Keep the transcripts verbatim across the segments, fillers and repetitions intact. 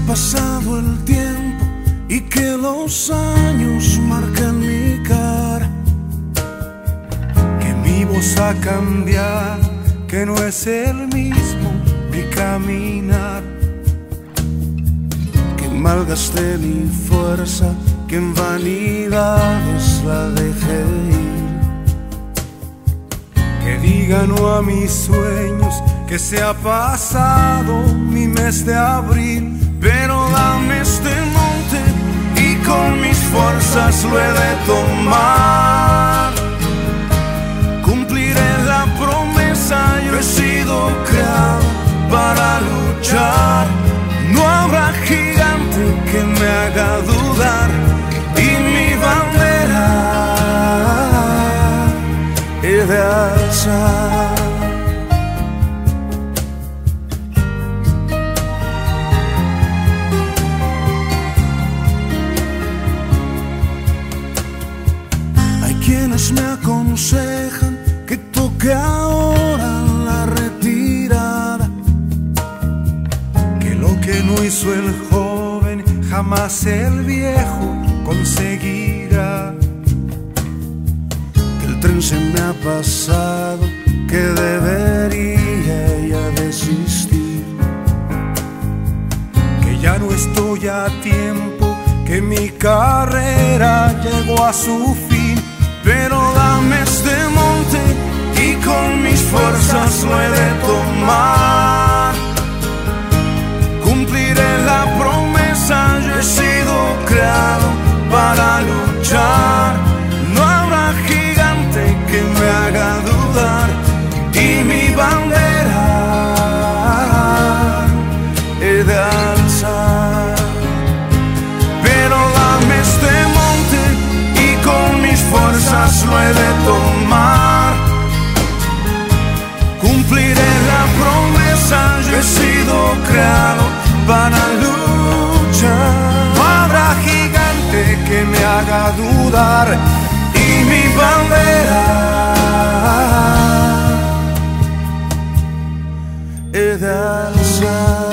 pasado el tiempo y que los años marcan mi cara, que mi voz ha cambiado, que no es el mismo mi caminar, que malgasté mi fuerza, que en vanidades la dejé ir, que diga no a mis sueños, que se ha pasado mi mes de abril, pero dame este monte y con mis fuerzas lo he de tomar. Cumpliré la promesa, yo he sido creado para luchar. No habrá gigante que me haga dudar y mi bandera he de alzar. Quienes me aconsejan que toque ahora la retirada, que lo que no hizo el joven jamás el viejo conseguirá, que el tren se me ha pasado, que debería ya desistir, que ya no estoy a tiempo, que mi carrera llegó a su fin. Pero dame este monte y con mis fuerzas lo he de tomar. Cumpliré la promesa, yo he sido creado para luchar. No habrá gigante que me haga dudar y mi bandera he de alzar. Pero dame este monte y con mis fuerzas lo he de tomar. Cumpliré la promesa, yo he sido creado para luchar. No habrá gigante que me haga dudar y mi bandera he de alzar.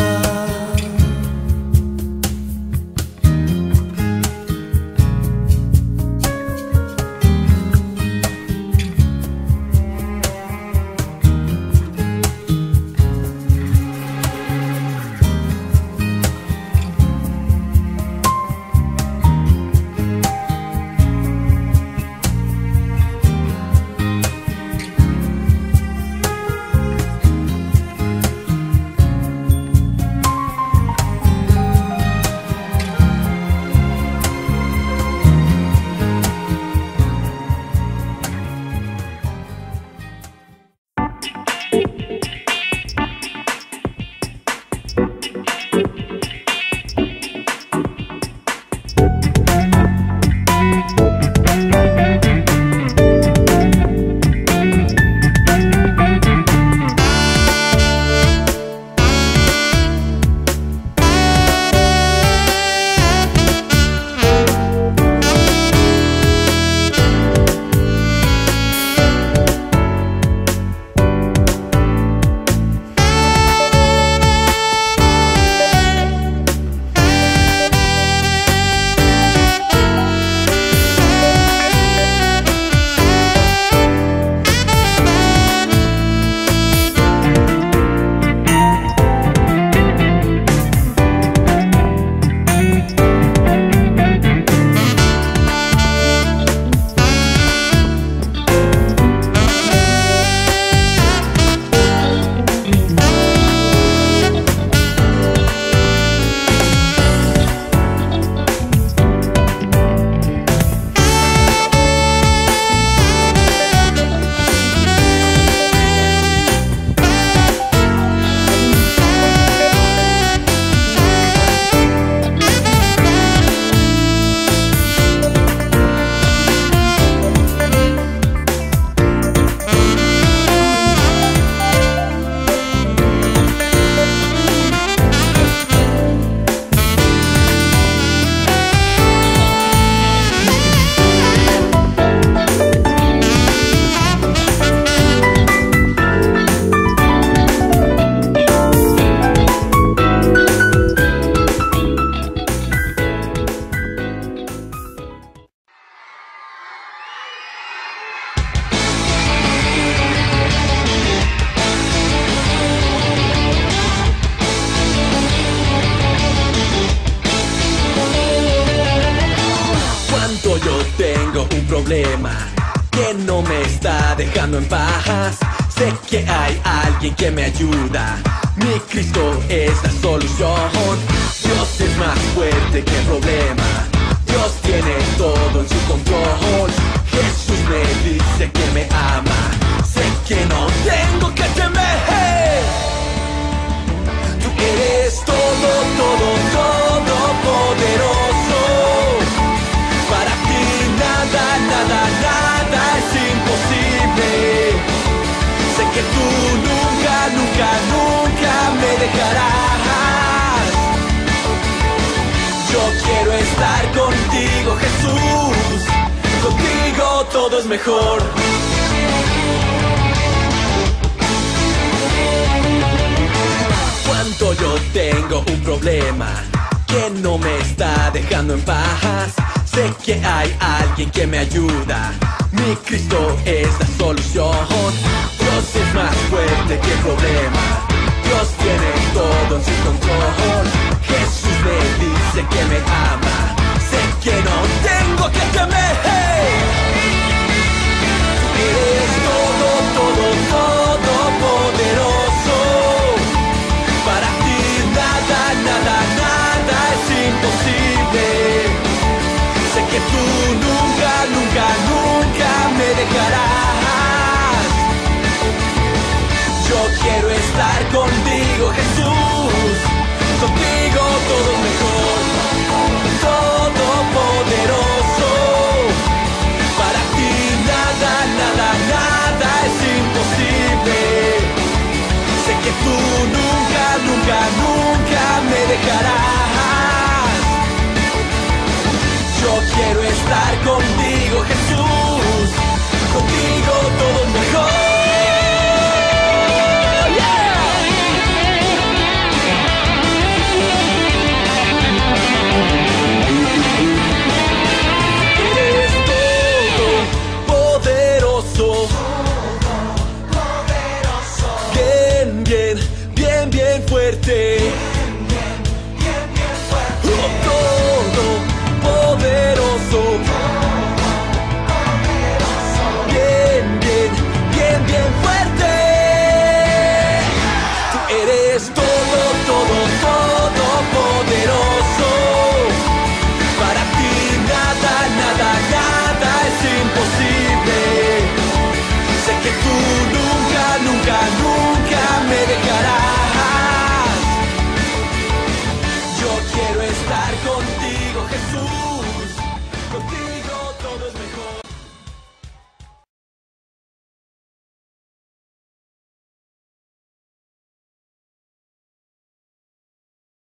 problema que no me está dejando en paz. Sé que hay alguien que me ayuda. Mi Cristo es la solución. Dios es más fuerte que el problema. Dios tiene todo en su control. Jesús me dice que me ama. Sé que no tengo que temer. Tú eres todo, todo, todo poderoso. Para ti nada, nada, nada es imposible. Sé que tú nunca, nunca, nunca me dejarás. Yo quiero estar contigo, Jesús. Contigo todo es mejor. Cuando yo tengo un problema que no me está dejando en paz, sé que hay alguien que me ayuda. Mi Cristo es la solución. Dios es más fuerte que el problema. Dios tiene todo en su control. Jesús me dice que me ama. Sé que no tengo que temer. Tú eres todo, todo, todo poderoso. Para ti nada, nada, nada es imposible. Sé que tú nunca, nunca, nunca me dejarás. Yo quiero estar contigo, Jesús. Contigo todo es mejor. Todo poderoso. Para ti nada, nada, nada es imposible. Sé que tú nunca, nunca, nunca me dejarás. Yo quiero estar contigo, Jesús.